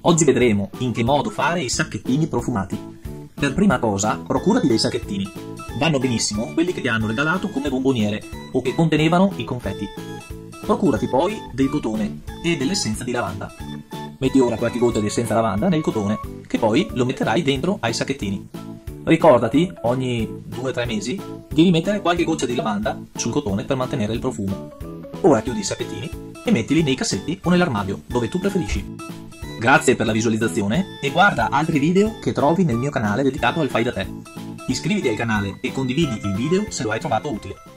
Oggi vedremo in che modo fare i sacchettini profumati. Per prima cosa, procurati dei sacchettini. Vanno benissimo quelli che ti hanno regalato come bomboniere o che contenevano i confetti. Procurati poi del cotone e dell'essenza di lavanda. Metti ora qualche goccia di essenza lavanda nel cotone, che poi lo metterai dentro ai sacchettini. Ricordati, ogni 2-3 mesi, di rimettere qualche goccia di lavanda sul cotone per mantenere il profumo. Ora chiudi i sacchettini e mettili nei cassetti o nell'armadio, dove tu preferisci. Grazie per la visualizzazione e guarda altri video che trovi nel mio canale dedicato al fai da te. Iscriviti al canale e condividi il video se lo hai trovato utile.